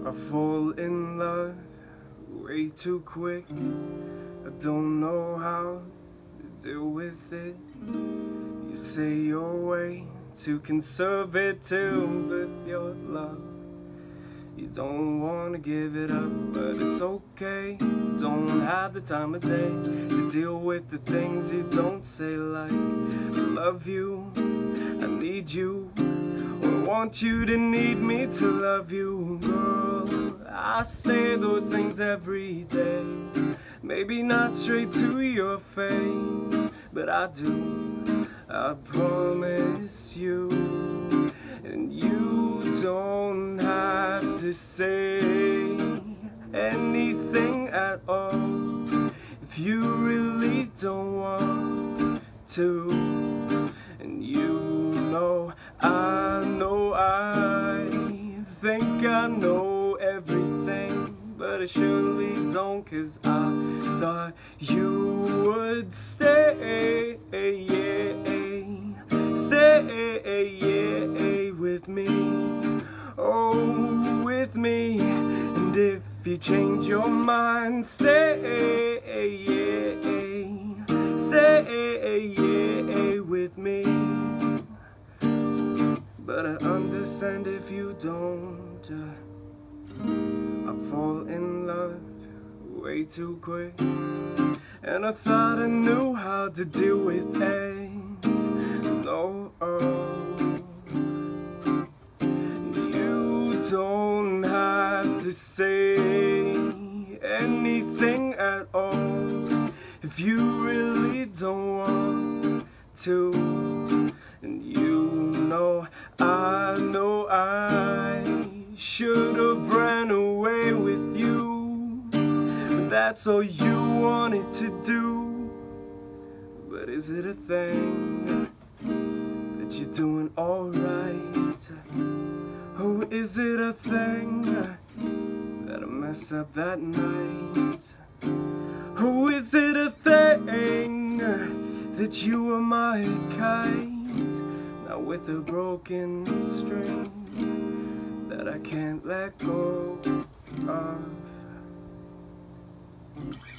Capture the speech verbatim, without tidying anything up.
I fall in love way too quick. I don't know how to deal with it. You say you're way too conservative with your love. You don't wanna give it up, but it's okay. Don't have the time of day to deal with the things you don't say, like I love you, I need you, or I want you to need me to love you. Girl, I say those things every day, maybe not straight to your face, but I do, I promise you. And you don't have to say anything at all if you really don't want to. And you know, I know, I think I know everything, but I surely don't, 'cause I thought you would stay, yeah, stay, yeah, with me, oh, with me. And if you change your mind, stay, yeah, stay, yeah, with me. But I understand if you don't. I fall in love way too quick, and I thought I knew how to deal with AIDS. No, you don't have to say anything at all if you really don't want to. And you know, I know I should have ran away with you, but that's all you wanted to do. But is it a thing that you're doing alright? Oh, is it a thing that I mess up that night? Oh, is it a thing that you are my kite, now with a broken string that I can't let go of?